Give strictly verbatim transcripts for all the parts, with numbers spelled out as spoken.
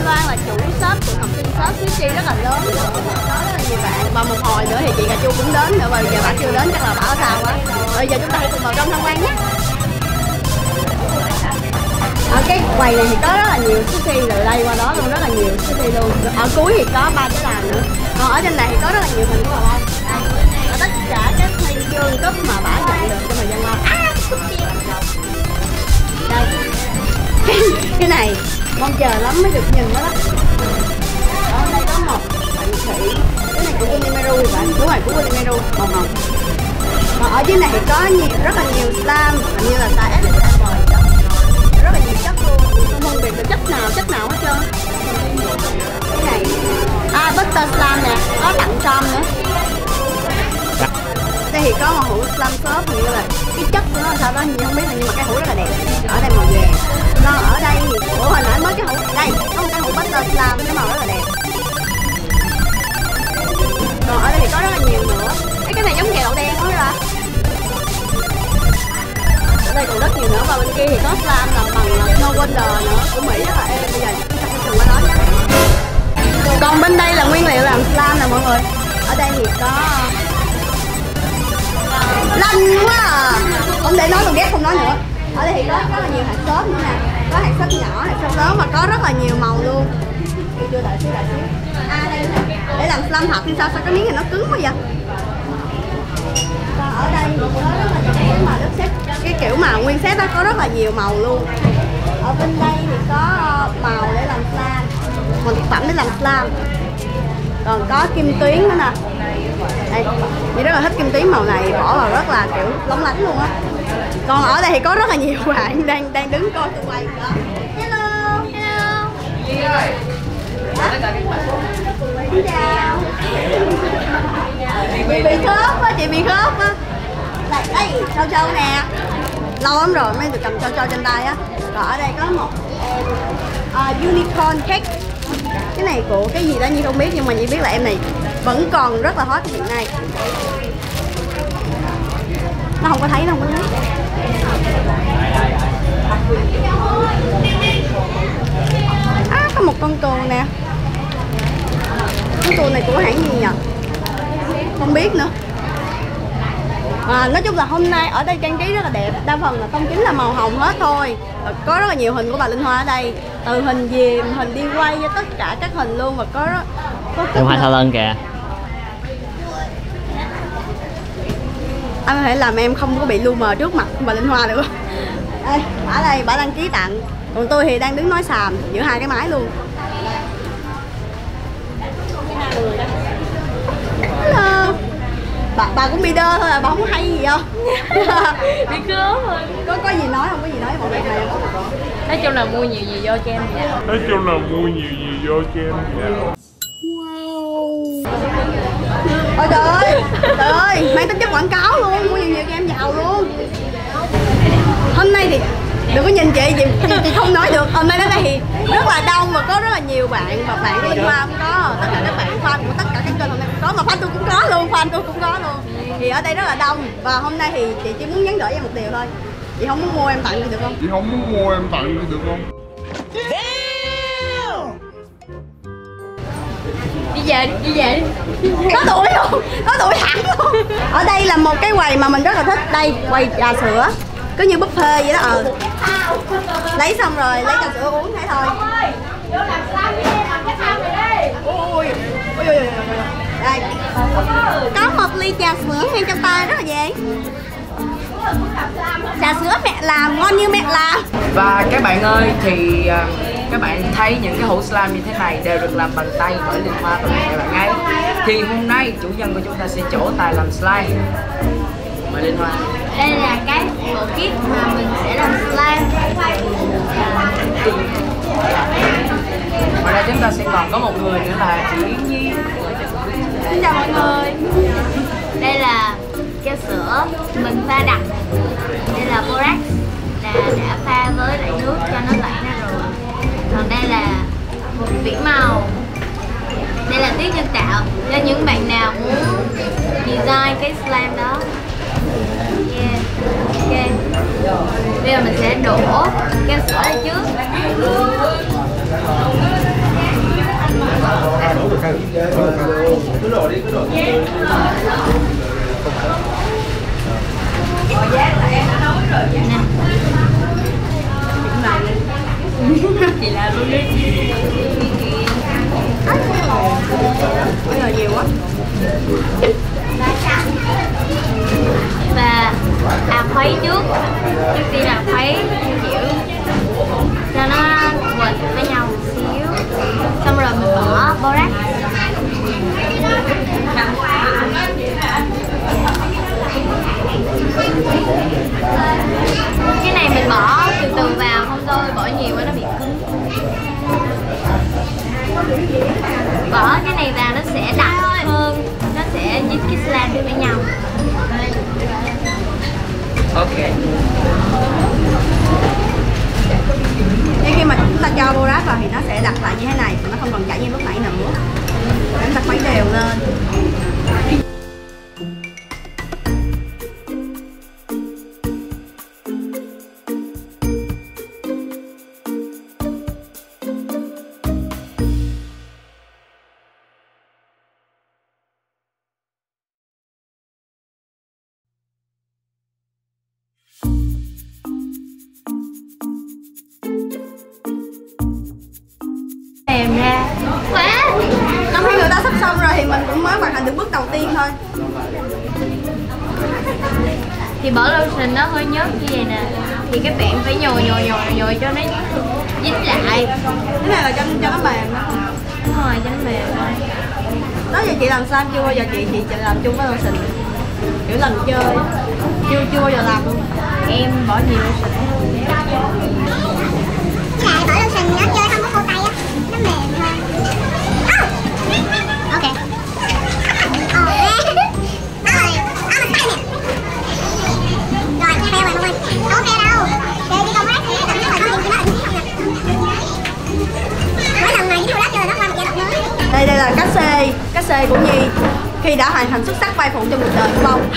Loan là chủ shop của học sinh shop sushi rất là lớn nữa, có rất là nhiều bạn. Và một hồi nữa thì chị Cà Chu cũng đến nữa, và bây giờ bạn chưa đến chắc là bảo sao quá. Bây giờ chúng ta hãy cùng vào trong tham quan nhé. Ở cái quầy này thì có rất là nhiều sushi, từ đây qua đó luôn rất là nhiều sushi luôn. Ở cuối thì có ba cái bàn nữa. Còn ở trên này thì có rất là nhiều hình của bà Lan. Ở tất cả các huy chương cấp mà bả nhận được trong thời gian qua. À, đây. Cái này mong chờ lắm mới được nhìn nó đó. Ở đây có một bạn thủy, cái này của Unimeru bạn, đúng rồi, của Unimeru màu hồng. Còn ở dưới này thì có nhiều, rất là nhiều slam, hình như là size S và size M đó. Rất là nhiều chất luôn, không phân biệt được chất nào chất nào hết trơn. Cái này, à butter slam nè, có tặng som nữa. Đây thì có một hũ slam shop, hình như là cái chất của nó là sao đó, nhưng không biết là, nhưng mà cái hũ rất là đẹp. Ở đây màu vàng. Còn ở đây thì, ủa hồi nãy mới cái hũ, đây có một cái hũ butter slam, cái màu rất là đẹp. Còn ở đây thì có rất là nhiều nữa. Cái cái này giống kẹo đậu đen đó ra. Ở đây còn rất nhiều nữa, và bên kia thì có slam làm bằng Snow Wonder nữa của Mỹ rất là êm. Bây giờ chúng ta sẽ cùng qua đó nhé. Còn bên đây là nguyên liệu làm slam nè mọi người. Ở đây thì có lanh quá à. Không để nói, còn ghét không nói nữa. Ở đây thì có rất là nhiều hạt xốp nữa nè. Có hạt xốp nhỏ, hạt xốp lớn và có rất là nhiều màu luôn. Chưa đợi xíu, đợi xíu. À đây nè. Để làm slam thật thì sao? Sao cái miếng này nó cứng quá vậy? Còn ở đây thì có rất là nhiều cái mà đất set, cái kiểu mà nguyên set đó có rất là nhiều màu luôn. Ở bên đây thì có màu để làm slam, một thực phẩm để làm slam. Còn có kim tuyến nữa nè. Đây, chị rất là thích kim tuyến màu này, bỏ vào rất là kiểu lóng lánh luôn á. Còn ở đây thì có rất là nhiều bạn đang đang đứng coi tôi quay đó. Hello, hello. Xin chào. Chị bị khớp á, chị bị khớp á. Đây, đây, châu châu nè. Lâu lắm rồi mới được cầm châu châu trên tay á. Còn ở đây có một uh, unicorn cake. Cái này của cái gì đó Nhi không biết, nhưng mà Nhi biết là em này vẫn còn rất là hot hiện nay. Nó không có thấy, nó không có thấy. À, có một con cừu nè. Con cừu này của hãng gì nhỉ? Không biết nữa. À, nói chung là hôm nay ở đây trang trí rất là đẹp, đa phần là tông chính là màu hồng hết thôi. Và có rất là nhiều hình của bà Linh Hoa ở đây, từ hình diềm, hình đi quay với tất cả các hình luôn, và có rất có em Hoa Thao Lân kìa. Anh có thể làm em không có bị lu mờ trước mặt bà Linh Hoa được không? Đây, bả đây, bả đăng ký tặng, còn tôi thì đang đứng nói xàm giữa hai cái máy luôn. Hello. Bà, bà cũng bị đơ thôi à, bà không có hay gì không? Bị cướp rồi. Có có gì nói không? Có gì nói với mọi người này không? Nói chung là mua nhiều gì vô cho em dạo. Nói chung là mua nhiều gì vô cho em dạo. Wow. Ôi trời ơi, trời ơi, mang tính chất quảng cáo luôn, mua nhiều nhiều cho em giàu luôn. Hôm nay thì đừng có nhìn chị, chị, chị, chị không nói được. Hôm nay đến đây thì rất là đông và có rất là nhiều bạn, và bạn của Linh Hoa cũng có, tất cả các bạn fan của tất cả các kênh hôm nay cũng có, mà fan tôi cũng có luôn, fan tôi cũng có luôn. Thì ở đây rất là đông, và hôm nay thì chị chỉ muốn nhắn gửi em một điều thôi. Chị không muốn mua em tặng được không? Chị không muốn mua em tặng được không? Đi về đi, đi về đi. Có tuổi luôn, có tuổi hẳn luôn. Ở đây là một cái quầy mà mình rất là thích. Đây, quầy trà sữa, cứ như buffet vậy đó. Ờ lấy xong rồi lấy trà sữa uống thế thôi. Vô làm sao đi, làm cái tham này đi. Ui, ui, ui, ui. Đây, có một ly trà sữa ngay trong tay rất là dễ. Trà sữa mẹ làm, ngon như mẹ làm. Và các bạn ơi, thì các bạn thấy những cái hũ slime như thế này đều được làm bằng tay bởi Linh Hoa và các bạn ấy. Thì hôm nay chủ nhân của chúng ta sẽ trổ tài làm slime. Mời Linh Hoa. Đây là cái bộ kit mà mình sẽ làm slime. Ngoài ra chúng ta sẽ còn có một người nữa là chị Nhi. Xin chào mọi người. Đây là cái sữa mình pha đặc. Đây là borax, là đã pha với lại nước cho nó lạnh ra rồi. Còn đây là vỉ màu. Đây là tiết nhân tạo cho những bạn nào muốn design cái slime đó. Yeah. Ok. Bây giờ mình sẽ đổ cái sữa đây trước. Chị làm luôn đi. Bây giờ nhiều quá. Và à khuấy trước, trước tiên là khuấy kiểu cho nó quệt với nhau một xíu, xong rồi mình bỏ borax. Cái này mình bỏ từ từ vào, không thôi bỏ nhiều quá nó bị cứng. Bỏ cái này vào nó sẽ đặc hơn, nó sẽ dính cái slime được với nhau. Ok. Nên khi mà chúng ta cho borax vào thì nó sẽ đặt lại như thế này, nó không còn chảy như lúc nãy nữa. Để chúng ta khuấy đều lên. Mềm ra quá. Trong khi người ta sắp xong rồi thì mình cũng mới hoàn thành được bước đầu tiên thôi. Thì bỏ lotion nó hơi nhớt như vậy nè, thì các bạn phải nhồi nhồi nhồi nhồi cho nó dính lại. Cái này là cho cho nó mềm đó. Đúng rồi, cho nó mềm thôi. Đó giờ chị làm sao chưa bao giờ chị chị, chị làm chung với lotion. Kiểu lần chơi chưa chưa bao giờ làm luôn. Em bỏ nhiều lotion. Cái này bỏ lotion nó chơi không có khô tay á, nó mềm hơn. Ok. Rồi, rồi, theo bạn luôn. Không theo đâu. Chơi đi công tác thì tầm nhất là có gì cho nó ẩn mỗi lần này cái đó chơi nó qua một giai đoạn mới. Đây đây là cách xê, cách xê của Nhi khi đã hoàn thành xuất sắc vai phụ trong cuộc đời của Bông.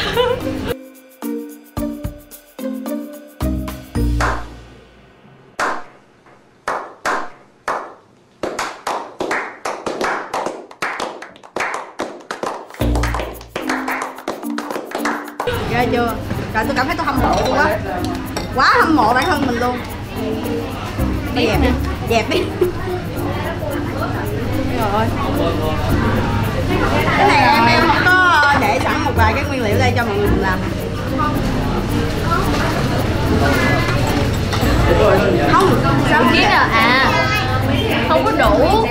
Ghê chưa? Trời, tôi cảm thấy tôi hâm mộ luôn quá. Quá hâm mộ bản thân mình luôn. Đi dẹp đi. Dẹp đi. Rồi. Cái này em em không có để sẵn một vài cái nguyên liệu đây cho mọi người cùng làm. Không, sao Biết rồi à, không có đủ.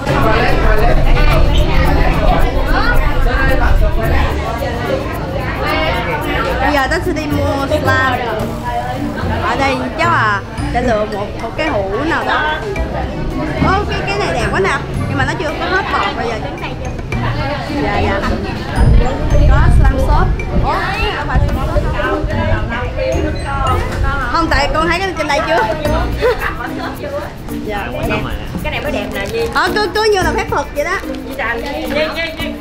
Bây giờ tớ sẽ đi mua slime. Ở đây chắc là để lựa một một cái hũ nào đó. Ô, cái cái này đẹp quá nè, nhưng mà nó chưa có hết bọt bây giờ. Dạ dạ. Có slime shop. Ủa, không phải slime shop đâu. Không, tại con thấy cái trên đây chưa? Dạ. Cái này mới đẹp nè Nhi. Ờ, cứ cứ như là phép thuật vậy đó. Nhi Nhi Nhi.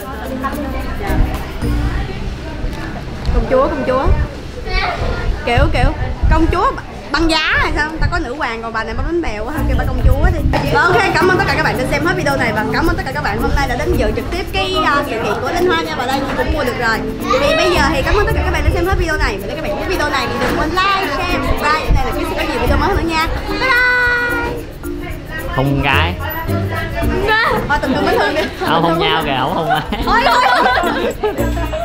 Công chúa, công chúa. Kiểu kiểu công chúa băng giá hay sao? Ta có nữ hoàng còn bà này bánh bánh bèo quá, kêu bà công chúa đi. Ok, cảm ơn tất cả các bạn đã xem hết video này và cảm ơn tất cả các bạn hôm nay đã đến dự trực tiếp cái uh, sự kiện của Linh Hoa nha, và đây cũng mua được rồi. Thì bây giờ thì cảm ơn tất cả các bạn đã xem hết video này. Và nếu các bạn thích video này thì đừng quên like, share, subscribe. Đây là cái sẽ có nhiều video mới nữa nha. Bye bye. Hùng gái. Thôi tình thương với thương đi. Không hôn nhau kìa, không hôn ai. Thôi thôi.